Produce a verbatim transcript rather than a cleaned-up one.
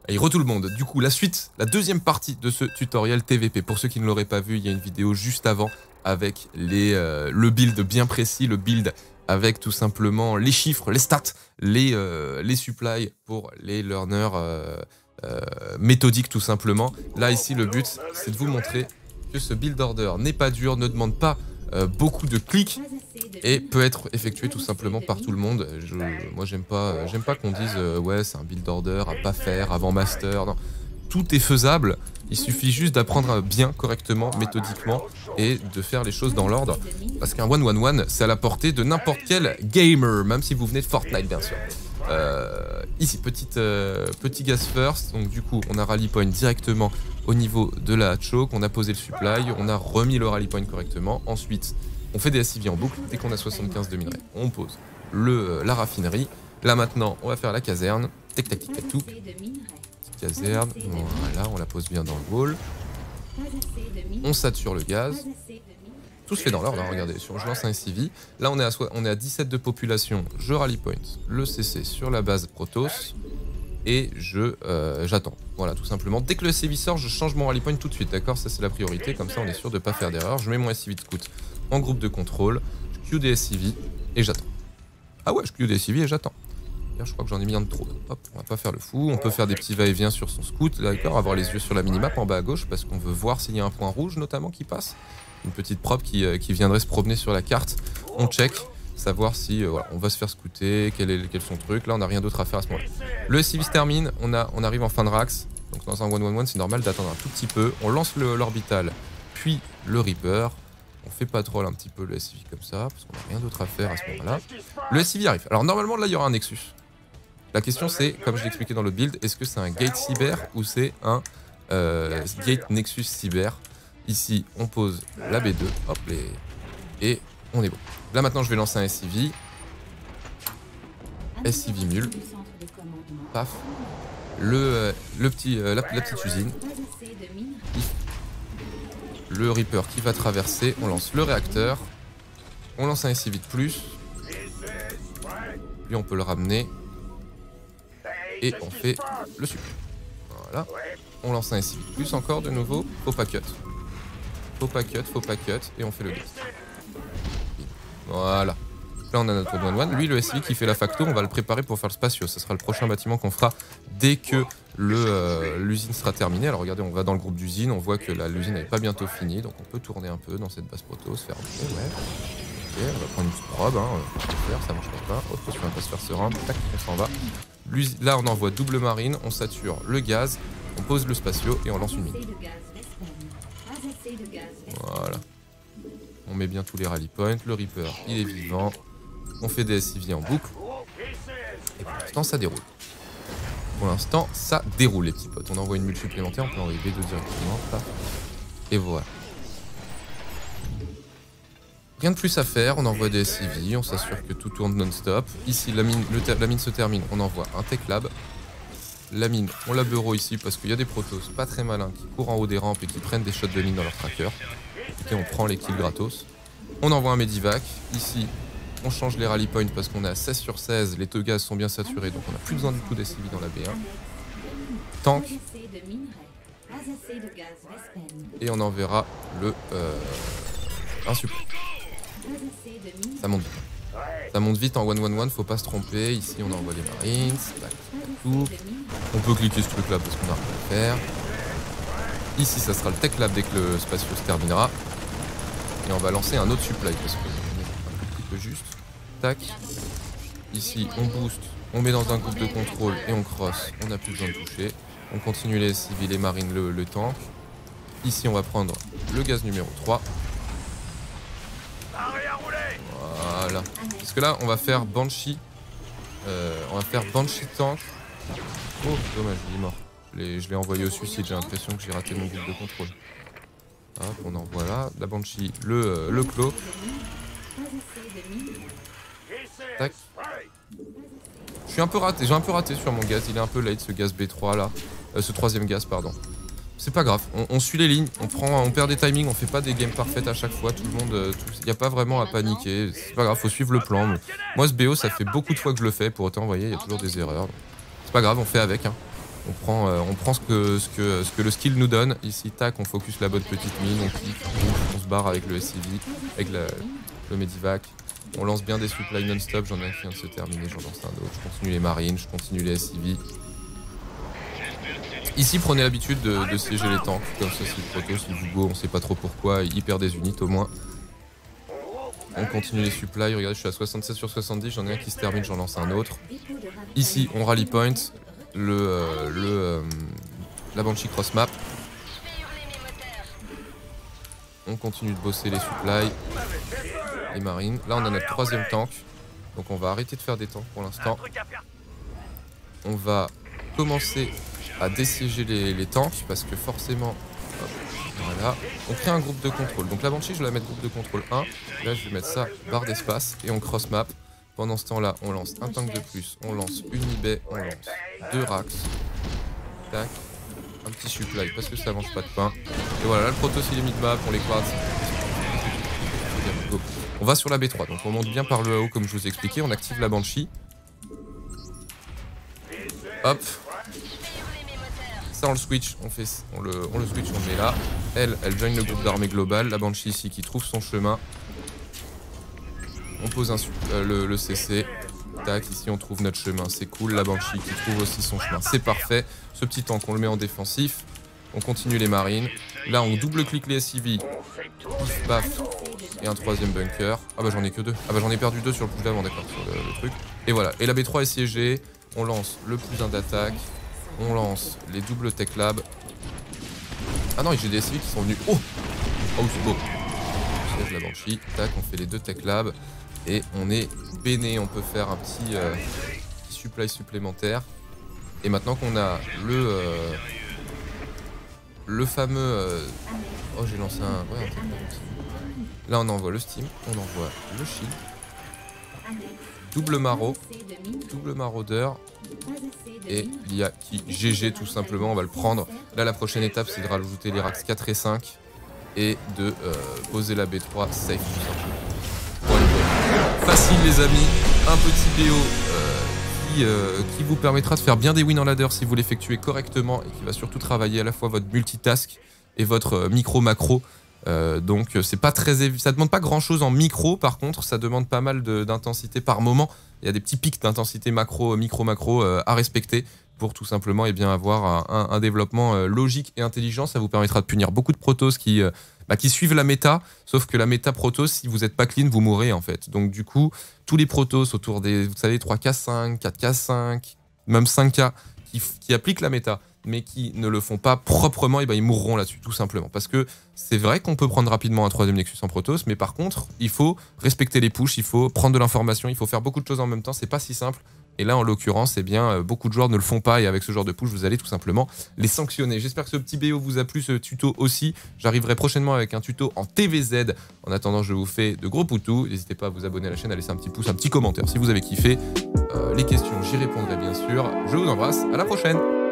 Hey, re tout le monde, du coup la suite, la deuxième partie de ce tutoriel T V P. Pour ceux qui ne l'auraient pas vu, il y a une vidéo juste avant avec les, euh, le build bien précis, le build avec tout simplement les chiffres, les stats, les, euh, les supplies pour les learners euh, euh, méthodiques tout simplement. Là ici le but c'est de vous montrer que ce build order n'est pas dur, ne demande pas euh, beaucoup de clics et peut être effectué tout simplement par tout le monde. Je, moi j'aime pas, j'aime pas qu'on dise euh, ouais c'est un build order à pas faire avant master. Non, tout est faisable. Il suffit juste d'apprendre bien, correctement, méthodiquement et de faire les choses dans l'ordre. Parce qu'un one one one c'est à la portée de n'importe quel gamer, même si vous venez de Fortnite bien sûr. Euh, ici petite, euh, petit gas first, donc du coup on a rally point directement au niveau de la choke, on a posé le supply, on a remis le rally point correctement, ensuite on fait des S I V en boucle, dès qu'on a soixante-quinze de minerais, on pose le, la raffinerie, là maintenant on va faire la caserne, tac tac tac tac tout, petite caserne, voilà, on la pose bien dans le wall, on sature le gaz, tout se fait dans l'ordre, hein, regardez, sur, je lance un S I V, là on est, à, on est à dix-sept de population, je rally point le C C sur la base Protoss, et je euh, j'attends, voilà tout simplement. Dès que le S I V sort, je change mon rally point tout de suite, d'accord? Ça c'est la priorité, comme ça on est sûr de ne pas faire d'erreur. Je mets mon S I V de scout en groupe de contrôle, je queue des S I V et j'attends. Ah ouais, je queue des S I V et j'attends. Je crois que j'en ai mis un de trop. Hop, on va pas faire le fou, on peut faire des petits va-et-vient sur son scout, d'accord, avoir les yeux sur la minimap en bas à gauche parce qu'on veut voir s'il y a un point rouge notamment qui passe. Une petite prop qui, euh, qui viendrait se promener sur la carte, on check, savoir si euh, voilà, on va se faire scouter, quel est, quel est son truc, là on n'a rien d'autre à faire à ce moment-là. Le S I V se termine, on, a, on arrive en fin de rax, donc dans un one one one c'est normal d'attendre un tout petit peu, on lance l'orbital, puis le Reaper, on fait patrol un petit peu le S I V comme ça, parce qu'on n'a rien d'autre à faire à ce moment-là. Le S I V arrive, alors normalement là il y aura un Nexus. La question c'est, comme je l'ai expliqué dans le build, est-ce que c'est un gate cyber ou c'est un euh, gate Nexus cyber? Ici, on pose la B deux, hop, les... et on est bon. Là, maintenant, je vais lancer un S I V. S I V mule. Paf. Le, euh, le petit, euh, la, la petite usine. Le Reaper qui va traverser. On lance le réacteur. On lance un S I V de plus. Puis, on peut le ramener. Et on fait le super. Voilà. On lance un S I V de plus encore de nouveau. Faut pas cut. Faut pas cut, faut pas cut, et on fait le gaz. Voilà. Là, on a notre one one. Lui, le S I V qui fait la facto, on va le préparer pour faire le spatio. Ce sera le prochain bâtiment qu'on fera dès que l'usine euh, sera terminée. Alors, regardez, on va dans le groupe d'usine. On voit que l'usine n'est pas bientôt finie. Donc, on peut tourner un peu dans cette base Protoss, faire un peu, ouais. Ok, on va prendre une petite probe. Hein. Faire, ça marche pas. Hop, on va pas se faire serein. Tac, on s'en va. Là, on envoie double marine. On sature le gaz. On pose le spatio et on lance une mine. Voilà. On met bien tous les rally points. Le Reaper, il est vivant. On fait des S I V en boucle. Et pour l'instant, ça déroule. Pour l'instant, ça déroule, les petits potes. On envoie une mule supplémentaire. On peut envoyer B deux directement. Là. Et voilà. Rien de plus à faire. On envoie des S I V. On s'assure que tout tourne non-stop. Ici, la mine, le la mine se termine. On envoie un Tech Lab. La mine, on la bureau ici parce qu'il y a des Protoss pas très malins qui courent en haut des rampes et qui prennent des shots de mine dans leur tracker. Ok, on prend les kills gratos. On envoie un Medivac. Ici, on change les rally points parce qu'on est à seize sur seize. Les taux gaz sont bien saturés donc on n'a plus besoin du tout d'S I V dans la B un. Tank. Et on enverra le euh, un support. Ça monte vite. Ça monte vite en one one one, faut pas se tromper. Ici, on envoie les Marines. Tout. On peut cliquer ce truc là parce qu'on a rien à faire. Ici, ça sera le Tech Lab dès que le spatio se terminera. Et on va lancer un autre supply parce que on est un petit peu juste. Tac. Ici, on booste. On met dans un groupe de contrôle et on cross. On n'a plus besoin de toucher. On continue les S I V, les marines, le, le tank. Ici, on va prendre le gaz numéro trois. Voilà. Parce que là, on va faire Banshee. Euh, on va faire Banshee tank. Oh, dommage, il est mort. Je l'ai envoyé au suicide, j'ai l'impression que j'ai raté mon groupe de contrôle. Hop, on envoie là. La Banshee, le, euh, le clos. Tac. Je suis un peu raté, j'ai un peu raté sur mon gaz. Il est un peu late, ce gaz B trois là. Euh, ce troisième gaz, pardon. C'est pas grave, on, on suit les lignes, on prend, on perd des timings, on fait pas des games parfaites à chaque fois, tout le monde, il n'y a pas vraiment à paniquer, c'est pas grave, faut suivre le plan. Moi ce B O ça fait beaucoup de fois que je le fais, pour autant vous voyez, il y a toujours des erreurs. C'est pas grave, on fait avec. Hein. On prend, euh, on prend ce, que, ce, que, ce que le skill nous donne. Ici, tac, on focus la bonne petite mine, on clique, on, on se barre avec le S C V, avec la, le Medivac. On lance bien des supplies non-stop, j'en ai un qui vient de se terminer, j'en lance un autre. Je continue les marines, je continue les S C V. Ici, prenez l'habitude de, de siéger les tanks, comme ça, si le proto, si le Vugo, on sait pas trop pourquoi, il perd des unités au moins. On continue les supplies, regardez, je suis à soixante-seize sur soixante-dix, j'en ai un qui se termine, j'en lance un autre. Ici, on rally point, le, euh, le, euh, la Banshee cross map. On continue de bosser les supplies, les marines. Là, on a notre troisième tank, donc on va arrêter de faire des tanks pour l'instant. On va commencer à dessiéger les, les tanks, parce que forcément... Hop, voilà. On crée un groupe de contrôle. Donc la Banshee, je vais la mettre groupe de contrôle un. Là, je vais mettre ça barre d'espace et on cross map. Pendant ce temps-là, on lance un tank de plus, on lance une Nibet, on lance deux Rax. Tac. Un petit supply parce que ça mange pas de pain. Et voilà, là, le Protoss il est mid-map, on les croise. On va sur la B trois. Donc on monte bien par le haut comme je vous ai expliqué. On active la Banshee. Hop. Ça on le switch, on, fait, on, le, on le switch, on le met là. Elle, elle join le groupe d'armée globale. La Banshee ici qui trouve son chemin. On pose un, euh, le, le C C. Tac, ici on trouve notre chemin, c'est cool. La Banshee qui trouve aussi son chemin, c'est parfait. Ce petit tank, on le met en défensif. On continue les marines. Là, on double-clique les S C V. Pif, paf. Et un troisième bunker. Ah bah j'en ai que deux. Ah bah j'en ai perdu deux sur le push d'avant, d'accord, sur le, le truc. Et voilà, et la B trois est siégée. On lance le plus un d'attaque. On lance les doubles tech lab. Ah non, j'ai des S C V qui sont venus. Oh Oh, c'est beau. On siège la Banshee. Tac, on fait les deux tech lab. Et on est béné, on peut faire un petit, euh, petit supply supplémentaire. Et maintenant qu'on a le euh, le fameux... Euh... Oh, j'ai lancé un... Ouais, un là, on envoie le steam, on envoie le shield. Double maraud, double maraudeur. Et il y a qui G G tout simplement, on va le prendre. Là, la prochaine étape, c'est de rajouter les racks quatre et cinq. Et de euh, poser la B trois safe tout simplement. Facile les amis, un petit B O euh, qui, euh, qui vous permettra de faire bien des wins en ladder si vous l'effectuez correctement et qui va surtout travailler à la fois votre multitask et votre euh, micro-macro. Euh, donc c'est pas très évi- ça demande pas grand chose en micro, par contre ça demande pas mal de, d'intensité par moment. Il y a des petits pics d'intensité macro, micro-macro euh, à respecter pour tout simplement eh bien, avoir un, un développement euh, logique et intelligent. Ça vous permettra de punir beaucoup de protos qui... Euh, Bah, qui suivent la méta, sauf que la méta Protoss, si vous n'êtes pas clean, vous mourrez en fait. Donc du coup, tous les Protoss autour des, vous savez, trois K cinq, quatre K cinq, même cinq K, qui, qui appliquent la méta, mais qui ne le font pas proprement, et ben ils mourront là-dessus, tout simplement. Parce que c'est vrai qu'on peut prendre rapidement un troisième Nexus en Protoss, mais par contre, il faut respecter les pushes, il faut prendre de l'information, il faut faire beaucoup de choses en même temps, c'est pas si simple. Et là, en l'occurrence, eh bien, beaucoup de joueurs ne le font pas et avec ce genre de push, vous allez tout simplement les sanctionner. J'espère que ce petit B O vous a plu, ce tuto aussi. J'arriverai prochainement avec un tuto en T V Z. En attendant, je vous fais de gros poutous. N'hésitez pas à vous abonner à la chaîne, à laisser un petit pouce, un petit commentaire si vous avez kiffé. Euh, les questions, j'y répondrai bien sûr. Je vous embrasse, à la prochaine.